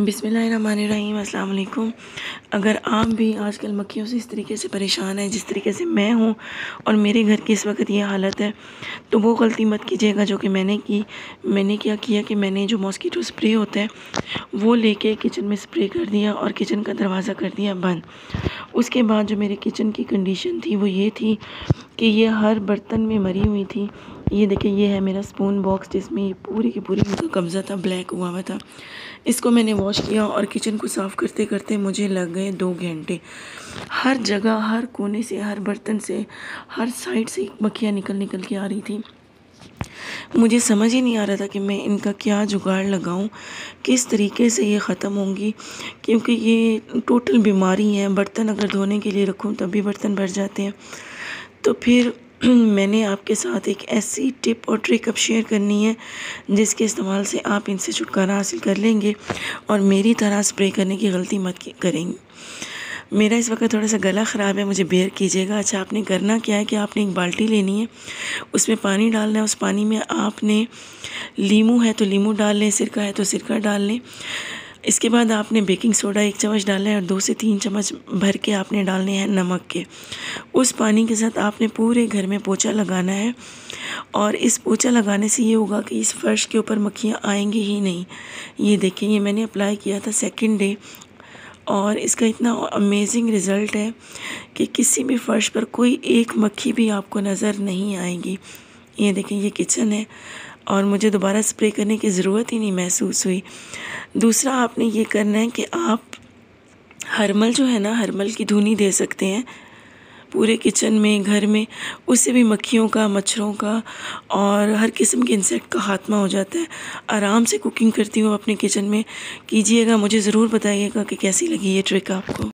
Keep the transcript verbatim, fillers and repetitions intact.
बिस्मिल्लाहिर्रहमानिर्रहीम, अस्सलाम वालेकुम। अगर आप भी आजकल मक्खियों से इस तरीके से परेशान हैं जिस तरीके से मैं हूँ और मेरे घर की इस वक्त ये हालत है, तो वो गलती मत कीजिएगा जो कि मैंने की। मैंने क्या किया कि मैंने जो मॉस्किटो स्प्रे होता है वो लेके किचन में स्प्रे कर दिया और किचन का दरवाज़ा कर दिया बंद। उसके बाद जो मेरे किचन की कंडीशन थी वो ये थी कि ये हर बर्तन में मरी हुई थी। ये देखिए, ये है मेरा स्पून बॉक्स जिसमें ये पूरी की पूरी इनका कब्ज़ा था, ब्लैक हुआ हुआ था। इसको मैंने वॉश किया और किचन को साफ़ करते करते मुझे लग गए दो घंटे। हर जगह, हर कोने से, हर बर्तन से, हर साइड से मक्खियाँ निकल निकल के आ रही थी। मुझे समझ ही नहीं आ रहा था कि मैं इनका क्या जुगाड़ लगाऊं, किस तरीके से ये ख़त्म होंगी, क्योंकि ये टोटल बीमारी है। बर्तन अगर धोने के लिए रखूं तब भी बर्तन भर जाते हैं। तो फिर मैंने आपके साथ एक ऐसी टिप और ट्रिक अब शेयर करनी है जिसके इस्तेमाल से आप इनसे छुटकारा हासिल कर लेंगे और मेरी तरह स्प्रे करने की गलती मत करेंगे। मेरा इस वक्त थोड़ा सा गला ख़राब है, मुझे बेयर कीजिएगा। अच्छा, आपने करना क्या है कि आपने एक बाल्टी लेनी है, उसमें पानी डालना है। उस पानी में आपने लीमू है तो लीमू डाल लें, सिरका है तो सिरका डाल लें। इसके बाद आपने बेकिंग सोडा एक चम्मच डालना है और दो से तीन चम्मच भर के आपने डालने हैं नमक के। उस पानी के साथ आपने पूरे घर में पोंछा लगाना है और इस पोंछा लगाने से ये होगा कि इस फर्श के ऊपर मक्खियाँ आएंगी ही नहीं। ये देखें, ये मैंने अप्लाई किया था सेकंड डे और इसका इतना अमेजिंग रिज़ल्ट है कि किसी भी फर्श पर कोई एक मक्खी भी आपको नज़र नहीं आएगी। ये देखें, ये किचन है और मुझे दोबारा स्प्रे करने की ज़रूरत ही नहीं महसूस हुई। दूसरा आपने ये करना है कि आप हर्मल जो है ना, हर्मल की धुनी दे सकते हैं पूरे किचन में, घर में। उससे भी मक्खियों का, मच्छरों का और हर किस्म के इंसेक्ट का खात्मा हो जाता है। आराम से कुकिंग करती हूँ अपने किचन में। कीजिएगा, मुझे ज़रूर बताइएगा कि कैसी लगी ये ट्रिक आपको।